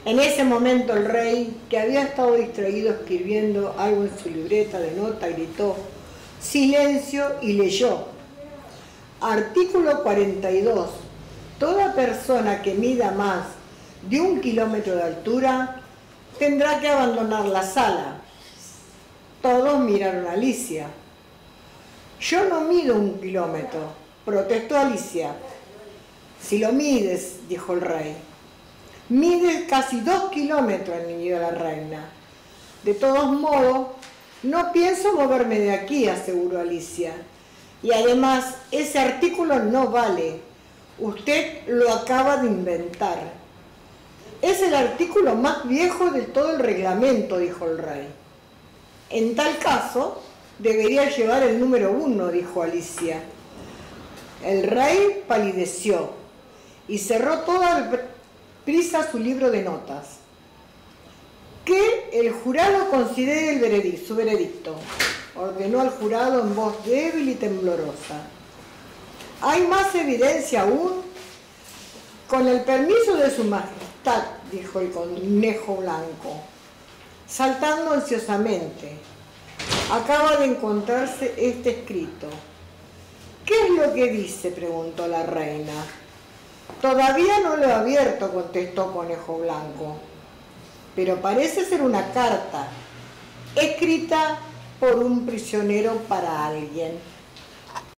En ese momento el rey, que había estado distraído escribiendo algo en su libreta de nota, gritó «Silencio» y leyó. Artículo 42. Toda persona que mida más de 1 kilómetro de altura tendrá que abandonar la sala. Todos miraron a Alicia. «Yo no mido 1 kilómetro», protestó Alicia. «Si lo mides», dijo el rey. «Mides casi 2 kilómetros», añadió la reina. «De todos modos, no pienso moverme de aquí», aseguró Alicia. «Y además, ese artículo no vale. Usted lo acaba de inventar». «Es el artículo más viejo de todo el reglamento», dijo el rey. «En tal caso, debería llevar el número 1, dijo Alicia. El rey palideció y cerró toda prisa su libro de notas. «Que el jurado considere su veredicto», ordenó al jurado en voz débil y temblorosa. «¿Hay más evidencia aún?» «Con el permiso de su majestad», dijo el conejo blanco, saltando ansiosamente. «Acaba de encontrarse este escrito». «¿Qué es lo que dice?», preguntó la reina. «Todavía no lo he abierto», contestó Conejo Blanco. «Pero parece ser una carta, escrita por un prisionero para alguien».